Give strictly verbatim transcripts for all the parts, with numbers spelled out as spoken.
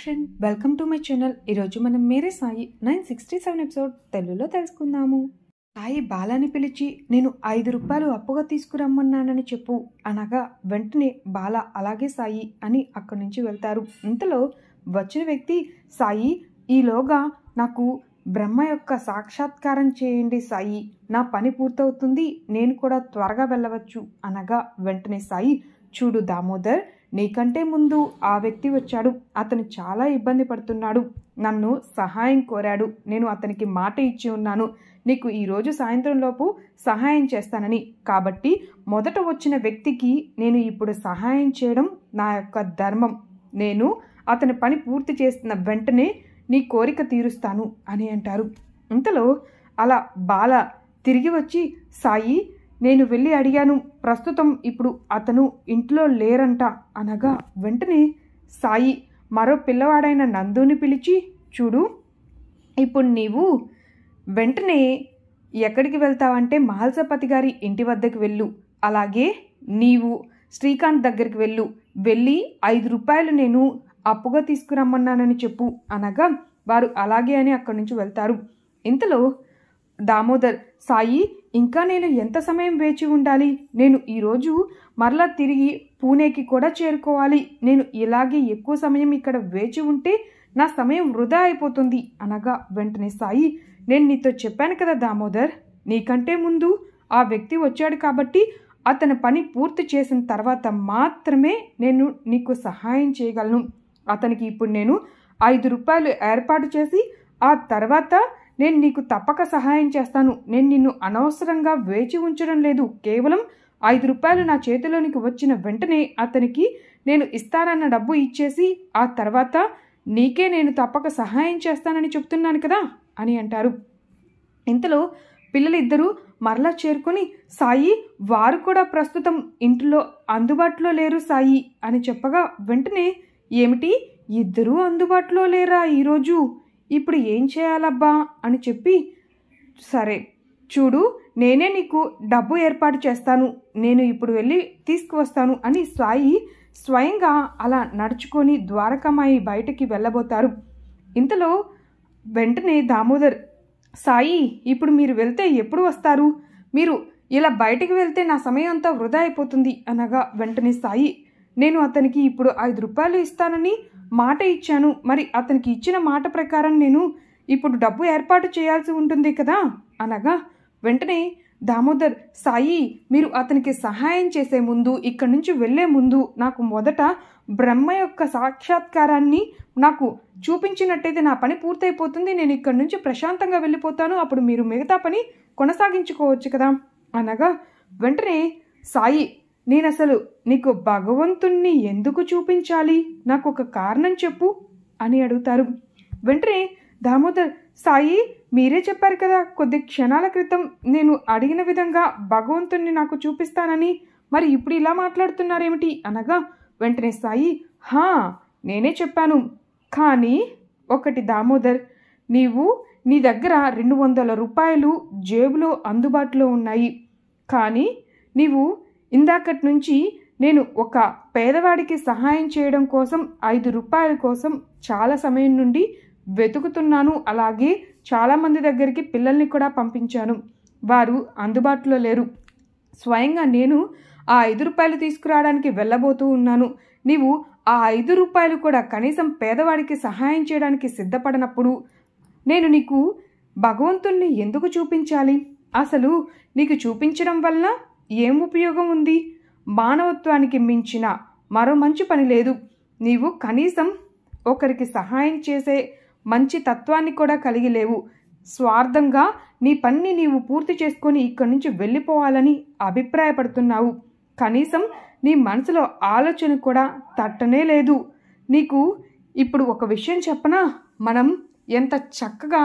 Friend, welcome to my channel. ఈరోజు మనం Mere Sai nine sixty seven episode తెలుగులో తెలుసుకుందాము. సాయి బాలాని పిలిచి నేను ఐదు రూపాయలు అప్పుగా తీసుకురమ్మన్నానని చెప్పు అనగా వెంటనే బాల అలాగే సాయి అని అక్కడి నుంచి వెళ్తారు. ఇంతలో వచ్చిన వ్యక్తి సాయి, ఈలోగా నాకు బ్రహ్మ యొక్క సాక్షాత్కారం చేయండి సాయి, నా పని పూర్తవుతుంది, నేను కూడా త్వరగా వెళ్ళవచ్చు అనగా వెంటనే సాయి, చూడు దామోదర్, నీకంటే ముందు ఆ వ్యక్తి వచ్చాడు, అతను చాలా ఇబ్బంది పడుతున్నాడు, నన్ను సహాయం కోరాడు, నేను అతనికి మాట ఇచ్చి ఉన్నాను నీకు ఈరోజు సాయంత్రంలోపు సహాయం చేస్తానని. కాబట్టి మొదట వచ్చిన వ్యక్తికి నేను ఇప్పుడు సహాయం చేయడం నా యొక్క ధర్మం. నేను అతని పని పూర్తి చేస్తున్న వెంటనే నీ కోరిక తీరుస్తాను అని అంటారు. ఇంతలో అలా బాల తిరిగి వచ్చి, సాయి, నేను వెళ్ళి అడిగాను, ప్రస్తుతం ఇప్పుడు అతను ఇంట్లో లేరంట అనగా వెంటనే సాయి మరో పిల్లవాడైన నందుని పిలిచి, చూడు, ఇప్పుడు నీవు వెంటనే ఎక్కడికి వెళ్తావంటే మహల్సపతి గారి ఇంటి వద్దకు వెళ్ళు, అలాగే నీవు శ్రీకాంత్ దగ్గరికి వెళ్ళు, వెళ్ళి ఐదు రూపాయలు నేను అప్పుగా తీసుకురమ్మన్నానని చెప్పు అనగా వారు అలాగే అని అక్కడి నుంచి వెళ్తారు. ఇంతలో దామోదర్, సాయి, ఇంకా నేను ఎంత సమయం వేచి ఉండాలి, నేను ఈరోజు మరలా తిరిగి పూణేకి కూడా చేరుకోవాలి, నేను ఇలాగే ఎక్కువ సమయం ఇక్కడ వేచి ఉంటే నా సమయం వృధా అయిపోతుంది అనగా వెంటనే సాయి, నేను నీతో చెప్పాను కదా దామోదర్, నీకంటే ముందు ఆ వ్యక్తి వచ్చాడు కాబట్టి అతని పని పూర్తి చేసిన తర్వాత మాత్రమే నేను నీకు సహాయం చేయగలను. అతనికి ఇప్పుడు నేను ఐదు రూపాయలు ఏర్పాటు చేసి ఆ తర్వాత నేను నీకు తప్పక సహాయం చేస్తాను. నేను నిన్ను అనవసరంగా వేచి ఉంచడం లేదు, కేవలం ఐదు రూపాయలు నా చేతిలోనికి వచ్చిన వెంటనే అతనికి నేను ఇస్తానన్న డబ్బు ఇచ్చేసి ఆ తర్వాత నీకే నేను తప్పక సహాయం చేస్తానని చెప్తున్నాను కదా అని అంటారు. ఇంతలో పిల్లలిద్దరూ మరలా చేరుకొని, సాయి, వారు కూడా ప్రస్తుతం ఇంట్లో అందుబాటులో లేరు సాయి అని చెప్పగా వెంటనే, ఏమిటి, ఇద్దరూ అందుబాటులో లేరా ఈరోజు, ఇప్పుడు ఏం చేయాలబ్బా అని చెప్పి, సరే చూడు, నేనే నీకు డబ్బు ఏర్పాటు చేస్తాను, నేను ఇప్పుడు వెళ్ళి తీసుకువస్తాను అని సాయి స్వయంగా అలా నడుచుకొని ద్వారకామాయి బయటికి వెళ్ళబోతారు. ఇంతలో వెంటనే దామోదర్, సాయి, ఇప్పుడు మీరు వెళ్తే ఎప్పుడు వస్తారు, మీరు ఇలా బయటికి వెళ్తే నా సమయం అంతా వృధా అయిపోతుంది అనగా వెంటనే సాయి, నేను అతనికి ఇప్పుడు ఐదు రూపాయలు ఇస్తానని మాట ఇచ్చాను, మరి అతనికి ఇచ్చిన మాట ప్రకారం నేను ఇప్పుడు డబ్బు ఏర్పాటు చేయాల్సి ఉంటుంది కదా అనగా వెంటనే దామోదర్, సాయి, మీరు అతనికి సహాయం చేసే ముందు, ఇక్కడి నుంచి వెళ్ళే ముందు నాకు మొదట బ్రహ్మ యొక్క సాక్షాత్కారాన్ని నాకు చూపించినట్టయితే నా పని పూర్తయిపోతుంది, నేను ఇక్కడి నుంచి ప్రశాంతంగా వెళ్ళిపోతాను, అప్పుడు మీరు మిగతా పని కొనసాగించుకోవచ్చు కదా అనగా వెంటనే సాయి, నేను అసలు నీకు భగవంతుణ్ణి ఎందుకు చూపించాలి, నాకు ఒక కారణం చెప్పు అని అడుగుతారు. వెంటనే దామోదర్, సాయి, మీరే చెప్పారు కదా కొద్ది క్షణాల క్రితం నేను అడిగిన విధంగా భగవంతుణ్ణి నాకు చూపిస్తానని, మరి ఇప్పుడు ఇలా మాట్లాడుతున్నారేమిటి అనగా వెంటనే సాయి, హా, నేనే చెప్పాను, కానీ ఒకటి దామోదర్, నీవు నీ దగ్గర రెండు వందల రూపాయలు జేబులో అందుబాటులో ఉన్నాయి, కానీ నీవు ఇందాకటి నుంచి నేను ఒక పేదవాడికి సహాయం చేయడం కోసం ఐదు రూపాయల కోసం చాలా సమయం నుండి వెతుకుతున్నాను, అలాగే చాలామంది దగ్గరికి పిల్లల్ని కూడా పంపించాను, వారు అందుబాటులో లేరు, స్వయంగా నేను ఆ ఐదు రూపాయలు తీసుకురావడానికి వెళ్ళబోతూ ఉన్నాను, నీవు ఆ ఐదు రూపాయలు కూడా కనీసం పేదవాడికి సహాయం చేయడానికి సిద్ధపడినప్పుడు నేను నీకు భగవంతుణ్ణి ఎందుకు చూపించాలి, అసలు నీకు చూపించడం వలన ఏం ఉపయోగం ఉంది, మానవత్వానికి మించిన మరో మంచి పని లేదు, నీవు కనీసం ఒకరికి సహాయం చేసే మంచి తత్వాన్ని కూడా కలిగి లేవు, స్వార్థంగా నీ పని నీవు పూర్తి చేసుకొని ఇక్కడి నుంచి వెళ్ళిపోవాలని అభిప్రాయపడుతున్నావు, కనీసం నీ మనసులో ఆలోచన కూడా తట్టనే లేదు, నీకు ఇప్పుడు ఒక విషయం చెప్పనా, మనం ఎంత చక్కగా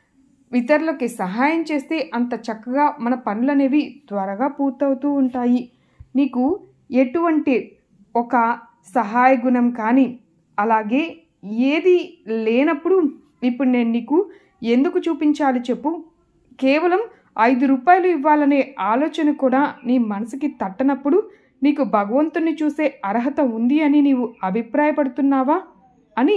ఇతరులకి సహాయం చేస్తే అంత చక్కగా మన పనులు అనేవి త్వరగా పూర్తవుతూ ఉంటాయి, నీకు ఎటువంటి ఒక సహాయ గుణం కానీ అలాగే ఏది లేనప్పుడు ఇప్పుడు నేను నీకు ఎందుకు చూపించాలి చెప్పు, కేవలం ఐదు రూపాయలు ఇవ్వాలనే ఆలోచన కూడా నీ మనసుకి తట్టనప్పుడు నీకు భగవంతుణ్ణి చూసే అర్హత ఉంది అని నీవు అభిప్రాయపడుతున్నావా అని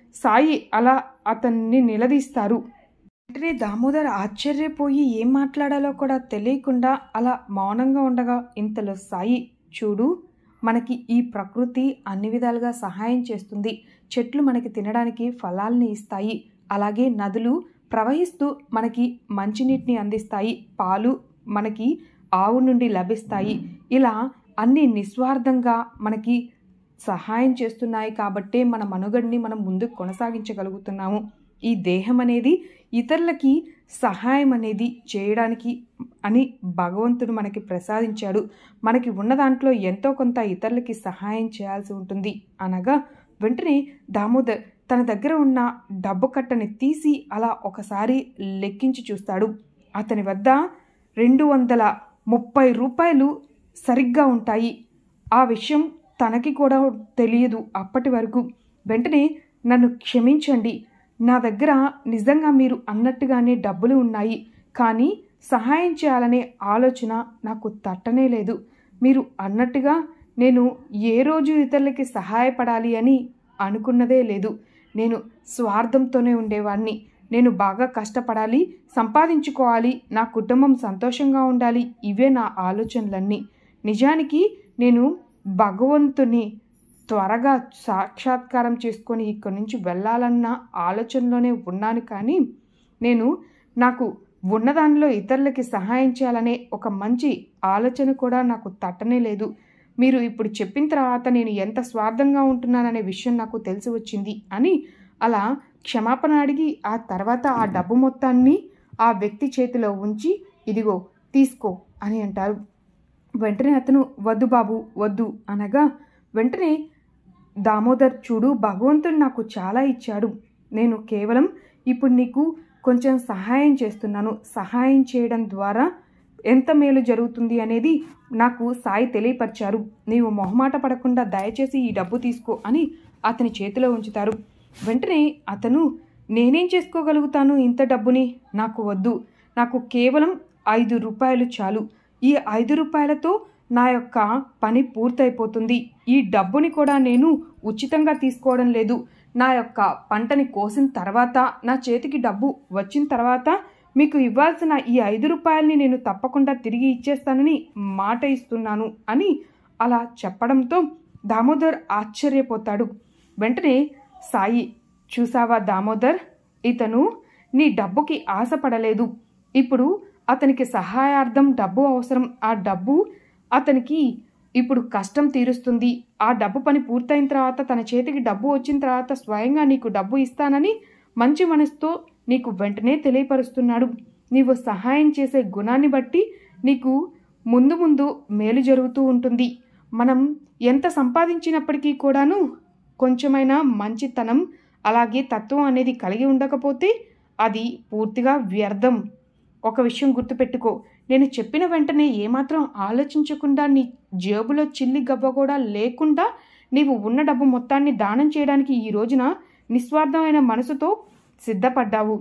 సాయి అలా అతన్ని నిలదీస్తారు. వెంటనే దామోదర్ ఆశ్చర్యపోయి ఏం మాట్లాడాలో కూడా తెలియకుండా అలా మౌనంగా ఉండగా ఇంతలో సాయి, చూడు, మనకి ఈ ప్రకృతి అన్ని విధాలుగా సహాయం చేస్తుంది. చెట్లు మనకి తినడానికి ఫలాల్ని ఇస్తాయి. అలాగే నదులు ప్రవహిస్తూ మనకి మంచినీటిని అందిస్తాయి. పాలు మనకి ఆవు నుండి లభిస్తాయి. ఇలా అన్ని నిస్వార్థంగా మనకి సహాయం చేస్తున్నాయి కాబట్టే మన మనుగడని మనం ముందుకు కొనసాగించగలుగుతున్నాము. ఈ దేహం అనేది ఇతరులకి సహాయం అనేది చేయడానికి అని భగవంతుడు మనకి ప్రసాదించాడు. మనకి ఉన్న దాంట్లో ఎంతో కొంత ఇతరులకి సహాయం చేయాల్సి ఉంటుంది అనగా వెంటనే దామోదర్ తన దగ్గర ఉన్న డబ్బు కట్టని తీసి అలా ఒకసారి లెక్కించి చూస్తాడు. అతని వద్ద రెండు వందల ముప్పై రూపాయలు సరిగ్గా ఉంటాయి. ఆ విషయం తనకి కూడా తెలియదు అప్పటి వరకు. వెంటనే, నన్ను క్షమించండి, నా దగ్గర నిజంగా మీరు అన్నట్టుగానే డబ్బులు ఉన్నాయి, కానీ సహాయం చేయాలనే ఆలోచన నాకు తట్టనే లేదు. మీరు అన్నట్టుగా నేను ఏ రోజు ఇతరులకి సహాయపడాలి అని అనుకున్నదే లేదు. నేను స్వార్థంతోనే ఉండేవాడిని. నేను బాగా కష్టపడాలి, సంపాదించుకోవాలి, నా కుటుంబం సంతోషంగా ఉండాలి, ఇవే నా ఆలోచనలన్నీ. నిజానికి నేను భగవంతుని త్వరగా సాక్షాత్కారం చేసుకొని ఇక్కడి నుంచి వెళ్ళాలన్న ఆలోచనలోనే ఉన్నాను. కానీ నేను నాకు ఉన్నదానిలో ఇతరులకి సహాయం చేయాలనే ఒక మంచి ఆలోచన కూడా నాకు తట్టనే లేదు. మీరు ఇప్పుడు చెప్పిన తర్వాత నేను ఎంత స్వార్థంగా ఉంటున్నాననే విషయం నాకు తెలిసి వచ్చింది అని అలా క్షమాపణ అడిగి ఆ తర్వాత ఆ డబ్బు మొత్తాన్ని ఆ వ్యక్తి చేతిలో ఉంచి, ఇదిగో తీసుకో అని అంటారు. వెంటనే అతను, వద్దు బాబు వద్దు అనగా వెంటనే దామోదర్, చూడు, భగవంతుడు నాకు చాలా ఇచ్చాడు. నేను కేవలం ఇప్పుడు నీకు కొంచెం సహాయం చేస్తున్నాను. సహాయం చేయడం ద్వారా ఎంత మేలు జరుగుతుంది అనేది నాకు సాయి తెలియపరిచారు. నీవు మొహమాట పడకుండా దయచేసి ఈ డబ్బు తీసుకో అని అతని చేతిలో ఉంచుతారు. వెంటనే అతను, నేనేం చేసుకోగలుగుతాను ఇంత డబ్బుని? నాకు వద్దు, నాకు కేవలం ఐదు రూపాయలు చాలు. ఈ ఐదు రూపాయలతో నా యొక్క పని పూర్తయిపోతుంది. ఈ డబ్బుని కూడా నేను ఉచితంగా తీసుకోవడం లేదు. నా యొక్క పంటని కోసిన తర్వాత, నా చేతికి డబ్బు వచ్చిన తర్వాత మీకు ఇవ్వాల్సిన ఈ ఐదు రూపాయలని నేను తప్పకుండా తిరిగి ఇచ్చేస్తానని మాట ఇస్తున్నాను అని అలా చెప్పడంతో దామోదర్ ఆశ్చర్యపోతాడు. వెంటనే సాయి, చూసావా దామోదర్, ఇతను నీ డబ్బుకి ఆశపడలేదు. ఇప్పుడు అతనికి సహాయార్థం డబ్బు అవసరం. ఆ డబ్బు అతనికి ఇప్పుడు కష్టం తీరుస్తుంది. ఆ డబ్బు పని పూర్తయిన తర్వాత, తన చేతికి డబ్బు వచ్చిన తర్వాత స్వయంగా నీకు డబ్బు ఇస్తానని మంచి మనసుతో నీకు వెంటనే తెలియపరుస్తున్నాడు. నీవు సహాయం చేసే గుణాన్ని బట్టి నీకు ముందు ముందు మేలు జరుగుతూ ఉంటుంది. మనం ఎంత సంపాదించినప్పటికీ కూడాను కొంచెమైనా మంచితనం అలాగే తత్వం అనేది కలిగి ఉండకపోతే అది పూర్తిగా వ్యర్థం. ఒక విషయం గుర్తుపెట్టుకో, నేను చెప్పిన వెంటనే ఏమాత్రం ఆలోచించకుండా, నీ జేబులో చిల్లి గవ్వ కూడా లేకుండా నీవు ఉన్న డబ్బు మొత్తాన్ని దానం చేయడానికి ఈ రోజున నిస్వార్థమైన మనసుతో సిద్ధపడ్డావు.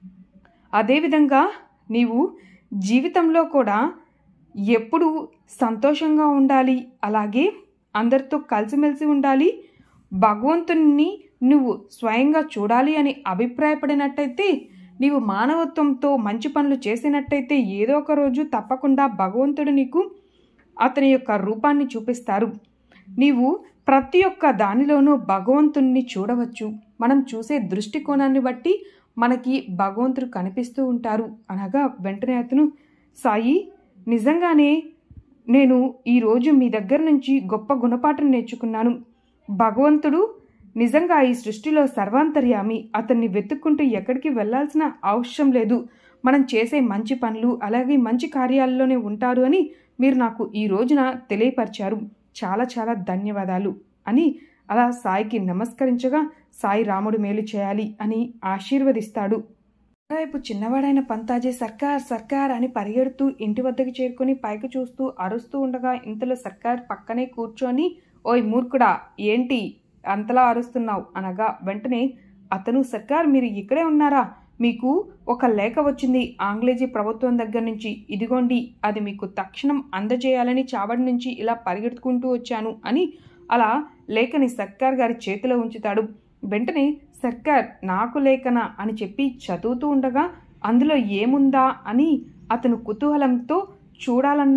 అదేవిధంగా నీవు జీవితంలో కూడా ఎప్పుడూ సంతోషంగా ఉండాలి, అలాగే అందరితో కలిసిమెలిసి ఉండాలి, భగవంతుని నువ్వు స్వయంగా చూడాలి అని అభిప్రాయపడినట్టయితే, నీవు మానవత్వంతో మంచి పనులు చేసినట్టయితే ఏదో ఒక రోజు తప్పకుండా భగవంతుడు నీకు అతని యొక్క రూపాన్ని చూపిస్తారు. నీవు ప్రతి ఒక్క దానిలోనూ భగవంతుణ్ణి చూడవచ్చు. మనం చూసే దృష్టికోణాన్ని బట్టి మనకి భగవంతుడు కనిపిస్తూ ఉంటారు అనగా వెంటనే అతను, సాయి, నిజంగానే నేను ఈరోజు మీ దగ్గర నుంచి గొప్ప గుణపాఠం నేర్చుకున్నాను. భగవంతుడు నిజంగా ఈ సృష్టిలో సర్వాంతర్యామి. అతన్ని వెతుక్కుంటూ ఎక్కడికి వెళ్లాల్సిన అవసరం లేదు. మనం చేసే మంచి పనులు అలాగే మంచి కార్యాల్లోనే ఉంటారు అని మీరు నాకు ఈ రోజున తెలియపరిచారు. చాలా చాలా ధన్యవాదాలు అని అలా సాయికి నమస్కరించగా, సాయి రాముడు మేలు చేయాలి అని ఆశీర్వదిస్తాడు. వైపు చిన్నవాడైన పంతాజీ సర్కార్ సర్కార్ అని పరిగెడుతూ ఇంటి వద్దకు చేరుకుని పైకి చూస్తూ అరుస్తూ ఉండగా ఇంతలో సర్కార్ పక్కనే కూర్చొని, ఓయ్ మూర్ఖుడా, ఏంటి అంతలా అరుస్తున్నావు అనగా వెంటనే అతను, సర్కార్ మీరు ఇక్కడే ఉన్నారా? మీకు ఒక లేఖ వచ్చింది ఆంగ్లేజీ ప్రభుత్వం దగ్గర నుంచి. ఇదిగోండి, అది మీకు తక్షణం అందజేయాలని చావడి నుంచి ఇలా పరిగెత్తుకుంటూ వచ్చాను అని అలా లేఖని సర్కార్ గారి చేతిలో ఉంచుతాడు. వెంటనే సర్కార్ నాకు లేఖనా అని చెప్పి చదువుతూ ఉండగా అందులో ఏముందా అని అతను కుతూహలంతో చూడాలన్న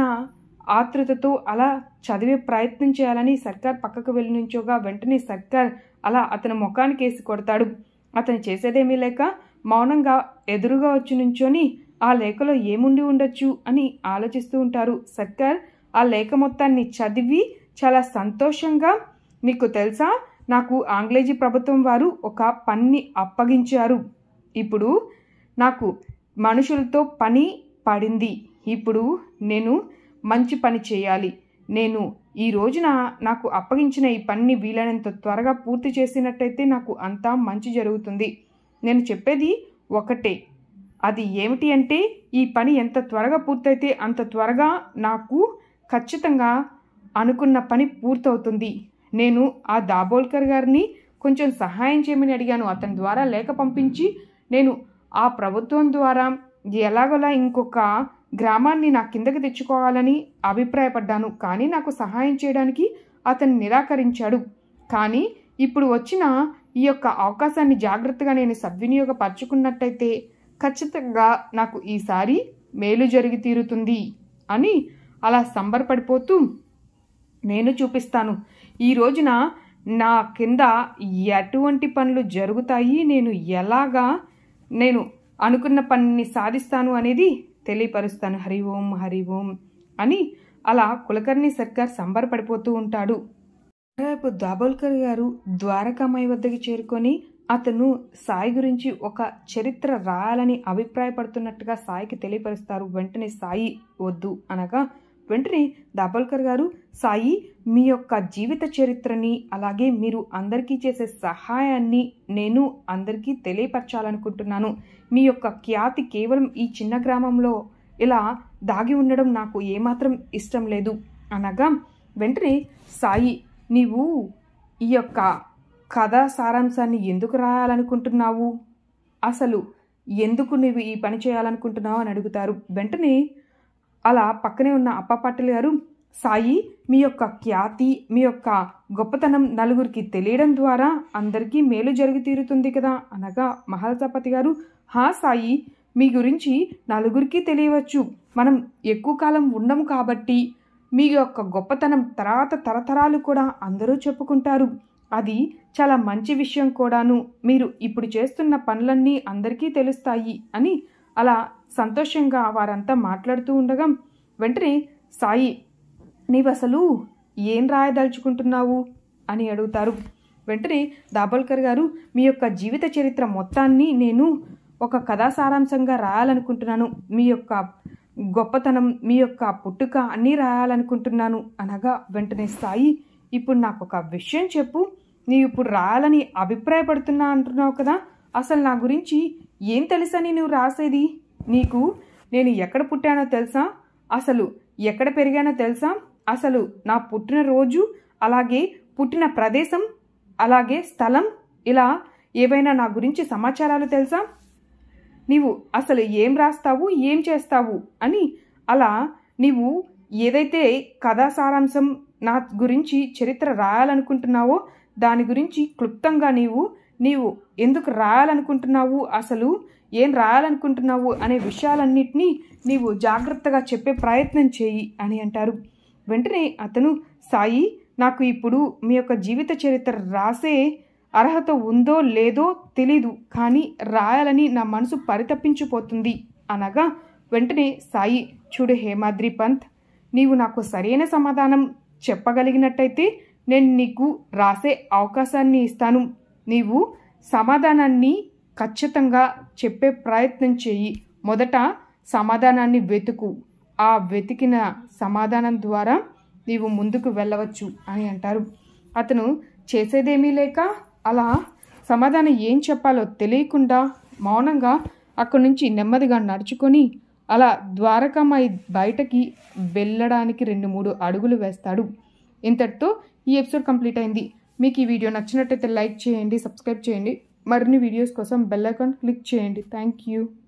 ఆతృతతో అలా చదివే ప్రయత్నం చేయాలని సర్కార్ పక్కకు వెళ్ళి నుంచోగా వెంటనే సర్కార్ అలా అతని ముఖానికి వేసి కొడతాడు. అతను చేసేదేమీ లేక మౌనంగా ఎదురుగా వచ్చి నుంచొని ఆ లేఖలో ఏముండి ఉండొచ్చు అని ఆలోచిస్తూ ఉంటారు. సర్కార్ ఆ లేఖ మొత్తాన్ని చదివి చాలా సంతోషంగా, మీకు తెలుసా, నాకు ఆంగ్లేజీ ప్రభుత్వం వారు ఒక పని అప్పగించారు. ఇప్పుడు నాకు మనుషులతో పని పడింది. ఇప్పుడు నేను మంచి పని చేయాలి. నేను ఈ రోజున నాకు అప్పగించిన ఈ పనిని వీలైనంత త్వరగా పూర్తి చేసినట్టయితే నాకు అంతా మంచి జరుగుతుంది. నేను చెప్పేది ఒకటే, అది ఏమిటి అంటే ఈ పని ఎంత త్వరగా పూర్తయితే అంత త్వరగా నాకు ఖచ్చితంగా అనుకున్న పని పూర్తవుతుంది. నేను ఆ దాబోల్కర్ గారిని కొంచెం సహాయం చేయమని అడిగాను. అతని ద్వారా లేఖ పంపించి నేను ఆ ప్రభుత్వం ద్వారా ఎలాగోలా ఇంకొక గ్రామాన్ని నా కిందకి తెచ్చుకోవాలని అభిప్రాయపడ్డాను. కానీ నాకు సహాయం చేయడానికి అతను నిరాకరించాడు. కానీ ఇప్పుడు వచ్చిన ఈ యొక్క అవకాశాన్ని జాగ్రత్తగా నేను సద్వినియోగపరచుకున్నట్టయితే ఖచ్చితంగా నాకు ఈసారి మేలు జరిగి తీరుతుంది అని అలా సంబరపడిపోతూ, నేను చూపిస్తాను ఈ రోజున నా కింద ఎటువంటి పనులు జరుగుతాయి, నేను ఎలాగా నేను అనుకున్న పనిని సాధిస్తాను అనేది తెలియపరుస్తాను. హరి ఓం హరి ఓం అని అలా కులకర్ణి సర్కార్ సంబరపడిపోతూ ఉంటాడు. రేపు దాబోల్కర్ గారు ద్వారకామాయి వద్దకి చేరుకొని అతను సాయి గురించి ఒక చరిత్ర రాయాలని అభిప్రాయపడుతున్నట్టుగా సాయికి తెలియపరుస్తారు. వెంటనే సాయి వద్దు అనగా వెంటనే దాబోల్కర్ గారు, సాయి, మీ యొక్క జీవిత చరిత్రని అలాగే మీరు అందరికీ చేసే సహాయాన్ని నేను అందరికీ తెలియపరచాలనుకుంటున్నాను. మీ యొక్క ఖ్యాతి కేవలం ఈ చిన్న గ్రామంలో ఇలా దాగి ఉండడం నాకు ఏమాత్రం ఇష్టం లేదు అనగా వెంటనే సాయి, నీవు ఈ యొక్క కథా సారాంశాన్ని ఎందుకు రాయాలనుకుంటున్నావు, అసలు ఎందుకు నీవు ఈ పని చేయాలనుకుంటున్నావు అని అడుగుతారు. వెంటనే అలా పక్కనే ఉన్న అప్పపాటిల్ గారు, సాయి, మీ యొక్క ఖ్యాతి, మీ యొక్క గొప్పతనం నలుగురికి తెలియడం ద్వారా అందరికీ మేలు జరిగి తీరుతుంది కదా అనగా మహాలసాపతి గారు, హా సాయి, మీ గురించి నలుగురికి తెలియవచ్చు. మనం ఎక్కువ కాలం ఉండము కాబట్టి మీ యొక్క గొప్పతనం తర్వాత తరతరాలు కూడా అందరూ చెప్పుకుంటారు. అది చాలా మంచి విషయం కూడాను. మీరు ఇప్పుడు చేస్తున్న పనులన్నీ అందరికీ తెలుస్తాయి అని అలా సంతోషంగా వారంతా మాట్లాడుతూ ఉండగా వెంటనే సాయి, నీవు అసలు ఏం రాయదలుచుకుంటున్నావు అని అడుగుతారు. వెంటనే దాబోల్కర్ గారు, మీ యొక్క జీవిత చరిత్ర మొత్తాన్ని నేను ఒక కథా సారాంశంగా రాయాలనుకుంటున్నాను. మీ యొక్క గొప్పతనం, మీ యొక్క పుట్టుక అన్నీ రాయాలనుకుంటున్నాను అనగా వెంటనే సాయి, ఇప్పుడు నాకు ఒక విషయం చెప్పు, నీవు ఇప్పుడు రాయాలని అభిప్రాయపడుతున్నా అంటున్నావు కదా, అసలు నా గురించి ఏం తెలుసని నువ్వు రాసేది? నీకు నేను ఎక్కడ పుట్టానో తెలుసా, అసలు ఎక్కడ పెరిగానో తెలుసా, అసలు నా పుట్టినరోజు అలాగే పుట్టిన ప్రదేశం అలాగే స్థలం ఇలా ఏవైనా నా గురించి సమాచారాలు తెలుసా? నీవు అసలు ఏం రాస్తావు, ఏం చేస్తావు అని అలా నీవు ఏదైతే కథా సారాంశం నా గురించి చరిత్ర రాయాలనుకుంటున్నావో దాని గురించి క్లుప్తంగా నీవు నీవు ఎందుకు రాయాలనుకుంటున్నావు, అసలు ఏం రాయాలనుకుంటున్నావు అనే విషయాలన్నింటినీ నీవు జాగ్రత్తగా చెప్పే ప్రయత్నం చేయి అని అంటారు. వెంటనే అతను, సాయి, నాకు ఇప్పుడు మీ యొక్క జీవిత చరిత్ర రాసే అర్హత ఉందో లేదో తెలీదు, కానీ రాయాలని నా మనసు పరితపించిపోతుంది అనగా వెంటనే సాయి, చూడు హేమాద్రి పంత్, నీవు నాకు సరైన సమాధానం చెప్పగలిగినట్టయితే నేను నీకు రాసే అవకాశాన్ని ఇస్తాను. నీవు సమాధానాన్ని ఖచ్చితంగా చెప్పే ప్రయత్నం చేయి. మొదట సమాధానాన్ని వెతుకు, ఆ వెతికిన సమాధానం ద్వారా నీవు ముందుకు వెళ్ళవచ్చు అని అంటారు. అతను చేసేదేమీ లేక అలా సమాధానం ఏం చెప్పాలో తెలియకుండా మౌనంగా అక్కడి నుంచి నెమ్మదిగా నడుచుకొని అలా ద్వారకామాయి బయటకి వెళ్ళడానికి రెండు మూడు అడుగులు వేస్తాడు. ఇంతటితో ఈ ఎపిసోడ్ కంప్లీట్ అయింది. మీకు ఈ వీడియో నచ్చినట్టయితే లైక్ చేయండి, సబ్స్క్రైబ్ చేయండి. మరిన్ని వీడియోస్ కోసం బెల్ ఐకాన్ క్లిక్ చేయండి. Thank you.